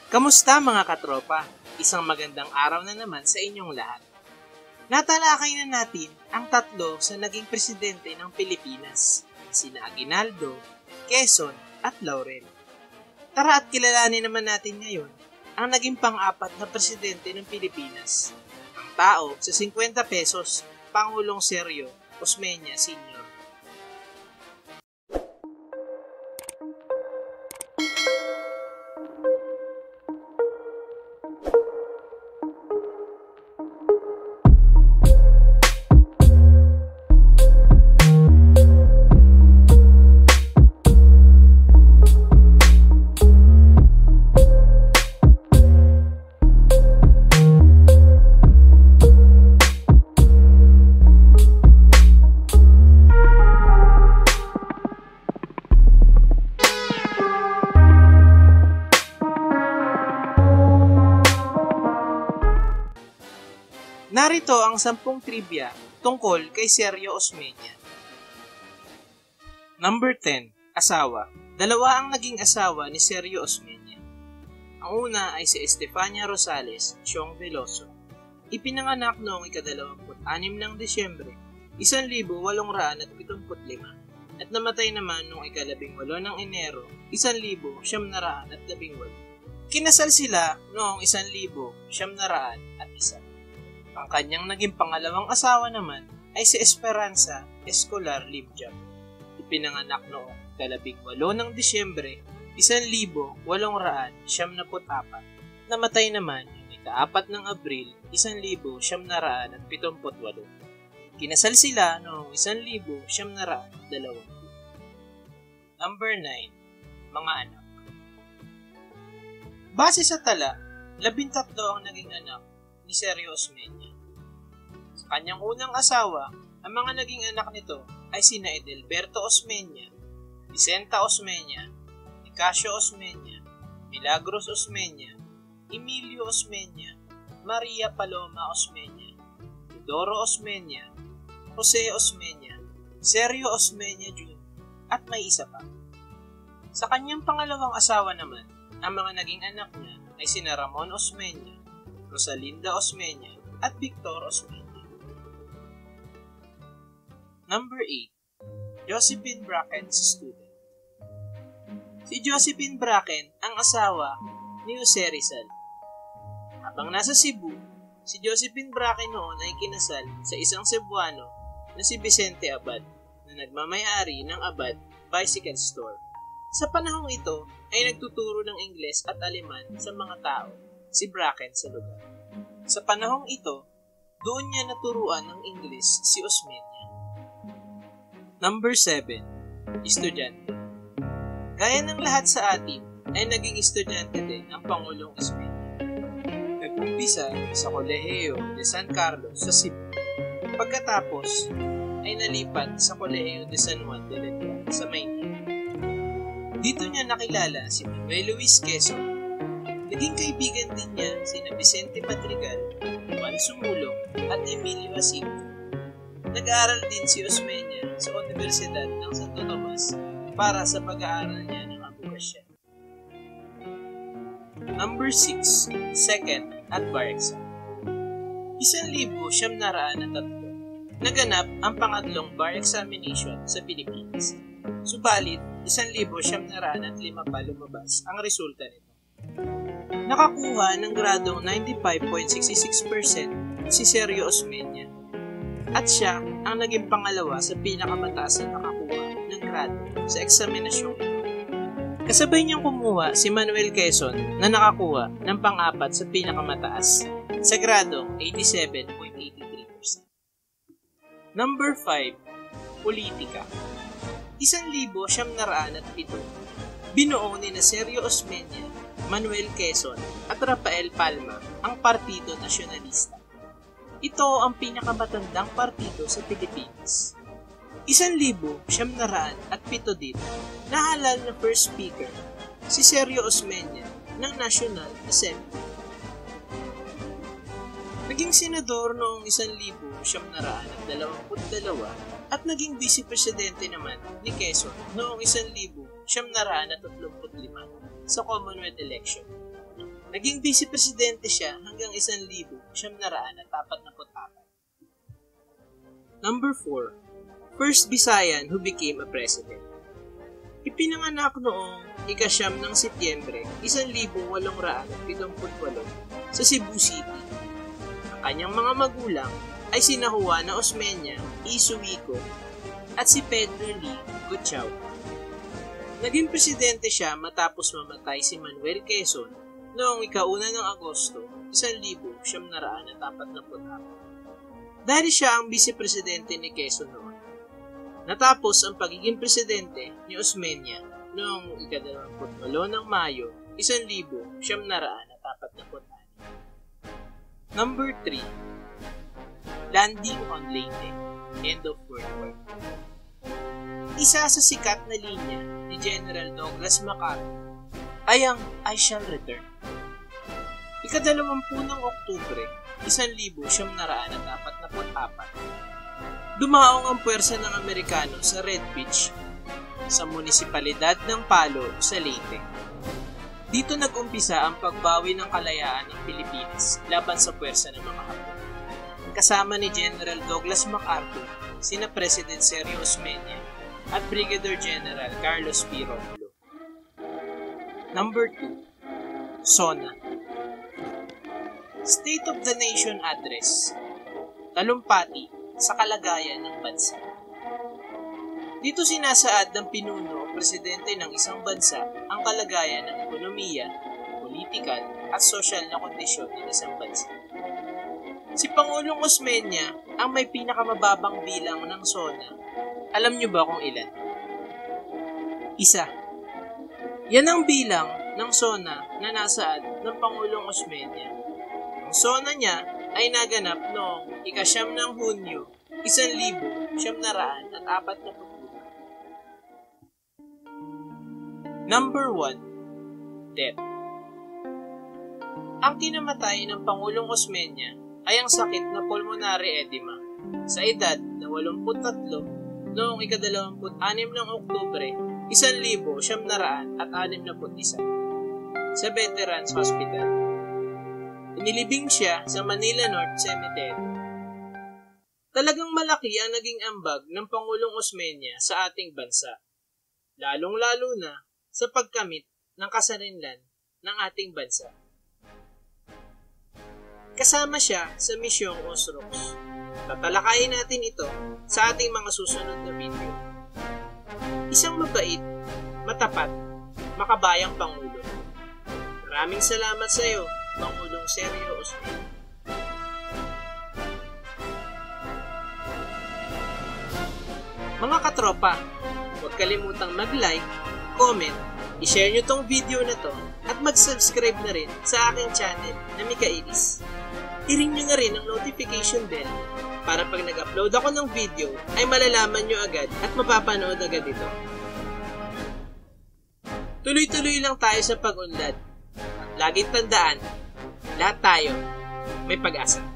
Kamusta mga katropa? Isang magandang araw na naman sa inyong lahat. Natalakay na natin ang tatlo sa naging presidente ng Pilipinas, sina Aguinaldo, Quezon at Laurel. Tara at kilalanin naman natin ngayon ang naging pang-apat na presidente ng Pilipinas, ang tao sa 50 pesos, Pangulong Sergio Osmeña Sr. Narito ang 10 trivia tungkol kay Sergio Osmeña. Number 10. Asawa. Dalawa ang naging asawa ni Sergio Osmeña. Ang una ay si Estefania Rosales Siong Veloso. Ipinanganak noong ika-26 ng Disyembre, 1875 at namatay naman noong ika-18 ng Enero, 1918. Kinasal sila noong 1901. Ang kanyang naging pangalawang asawa naman ay si Esperanza Escolar Limjam. Ipinanganak noong ika-18 ng Disyembre, 1874. Namatay naman noong ika-4 ng Abril, 1978. Kinasal sila noong 1920. Number 9. Mga anak. Base sa tala, 13 ang naging anak ni Sergio Osmeña. Sa kanyang unang asawa, ang mga naging anak nito ay sina Edelberto Osmeña, Vicenta Osmeña, Nicasio Osmeña, Milagros Osmeña, Emilio Osmeña, Maria Paloma Osmeña, Teodoro Osmeña, Jose Osmeña, Sergio Osmeña Jr. at may isa pa. Sa kanyang pangalawang asawa naman, ang mga naging anak niya ay sina Ramon Osmeña, Rosalinda Osmeña at Victor Osmeña. Number 8. Josephine Bracken student. Si Josephine Bracken ang asawa ni Jose Rizal. Habang nasa Cebu, si Josephine Bracken noon ay kinasal sa isang Cebuano na si Vicente Abad na nagmamay-ari ng Abad Bicycle Store. Sa panahong ito ay nagtuturo ng Ingles at Aleman sa mga tao si Bracken sa lugar. Sa panahong ito, doon niya naturuan ng Ingles si Osmeña. Number 7. Estudyante. Gaya ng lahat sa atin, ay naging estudyante din ang Pangulong Osmeña. Nag-umpisa sa Kolehiyo de San Carlos sa Cebu. Pagkatapos, ay nalipat sa Kolehiyo de San Juan de Letrán sa Maynila. Dito niya nakilala si Manuel Luis Quezon. Naging kaibigan din niya sina Vicente Madrigal, Juan Sumulong at Emilio Jacinto. Nag-aaral din si Osmeña sa Universidad ng Santo Tomas para sa pag-aaral niya ng abogacya. Number 6. Second at bar exam. 1903 naganap ang pangatlong bar examination sa Pilipinas. Subalit, 1905 pa lumabas ang resulta nito. Nakakuha ng gradong 95.66% si Sergio Osmeña at siya ang naging pangalawa sa pinakamataas na nakakuha ng grado sa eksaminasyong ito. Kasabay niyang kumuha si Manuel Quezon na nakakuha ng pang-apat sa pinakamataas sa gradong 87.83%. Number 5. Politika. 1907 binuo ni Sergio Osmeña, Manuel Quezon at Rafael Palma ang Partido Nasyonalista. Ito ang pinakamatandang partido sa Pilipinas. 1907 din nahalal na first speaker si Sergio Osmeña ng National Assembly. Naging senador noong 1922 at naging vice-presidente naman ni Quezon noong 1935 sa Commonwealth election. Naging vice-presidente siya hanggang 1944. Number 4. First Visayan who became a president. Ipinanganak noong 9 ng Setyembre 1878 sa Cebu City. Ang kanyang mga magulang ay sina Juana Osmeña y Suico at si Pedro Lee Gutchao. Naging presidente siya matapos mamatay si Manuel Quezon noong 1 ng Agosto 1944. Dahil siya ang vice-presidente ni Quezon noon. Natapos ang pagiging presidente ni Osmeña noong 28 ng Mayo 1946. Number 3. Landing on Leyte, End of World War. Isa sa sikat na linya ni General Douglas MacArthur ay ang I Shall Return. 20 ng Oktubre 1944, dumaong ang puwersa ng Amerikano sa Red Beach sa munisipalidad ng Palo sa Leyte. Dito nag-umpisa ang pagbawi ng kalayaan ng Pilipinas laban sa puwersa ng mga Hapon. Kasama ni General Douglas MacArthur, sina President Sergio Osmeña at Brigadier General Carlos P. Romulo. Number 2. SONA. State of the Nation Address. Talumpati sa kalagayan ng bansa. Dito sinasaad ng pinuno o presidente ng isang bansa ang kalagayan ng ekonomiya, politikal at sosyal na kondisyon ng isang bansa. Si Pangulong Osmeña ang may pinakamababang bilang ng SONA. Alam niyo ba kung ilan? 1. Yan ang bilang ng SONA na nasaad ng Pangulong Osmeña. Ang SONA niya ay naganap noong 9 ng Hunyo 1945. Number 1. Death. Ang kinamatay ng Pangulong Osmeña ay ang sakit na pulmonary edema sa edad na 83 noong 26 ng Oktubre 1961 sa Veterans Hospital. Inilibing siya sa Manila North Cemetery. Talagang malaki ang naging ambag ng Pangulong Osmeña sa ating bansa, lalong-lalo na sa pagkamit ng kasarinlan ng ating bansa. Kasama siya sa misyong Osrox. Tatalakayin natin ito sa ating mga susunod na video. Isang mabait, matapat, makabayang Pangulo. Maraming salamat sa iyo, Pangulong Sergio Osmeña. Mga katropa, huwag kalimutang mag-like, comment, i-share nyo tong video na to at mag-subscribe na rin sa aking channel na Micaelis. I-ring nyo na rin ang notification bell para pag nag-upload ako ng video ay malalaman nyo agad at mapapanood agad ito. Tuloy-tuloy lang tayo sa pag-unlad. Laging tandaan, lahat tayo may pag-asa.